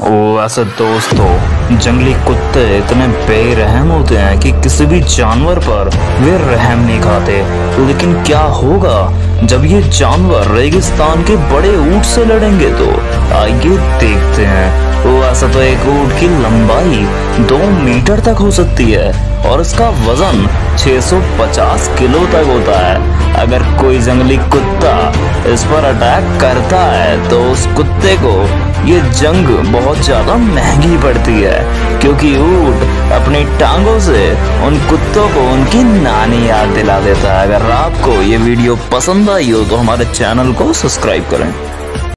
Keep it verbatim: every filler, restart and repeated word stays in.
वैसे दोस्तों, जंगली कुत्ते इतने बेरहम होते हैं कि किसी भी जानवर पर वे रहम नहीं खाते। लेकिन क्या होगा जब ये जानवर रेगिस्तान के बड़े ऊंट से लड़ेंगे? तो आइए देखते हैं। वैसे तो एक ऊंट की लंबाई दो मीटर तक हो सकती है और इसका वजन छह सौ पचास किलो तक होता है। अगर कोई जंगली कुत्ता इस पर अटैक करता है तो उस कुत्ते को ये जंग बहुत ज्यादा महंगी पड़ती है, क्योंकि ऊंट अपनी टांगों से उन कुत्तों को उनकी नानी याद दिला देता है। अगर आपको ये वीडियो पसंद आई हो तो हमारे चैनल को सब्सक्राइब करें।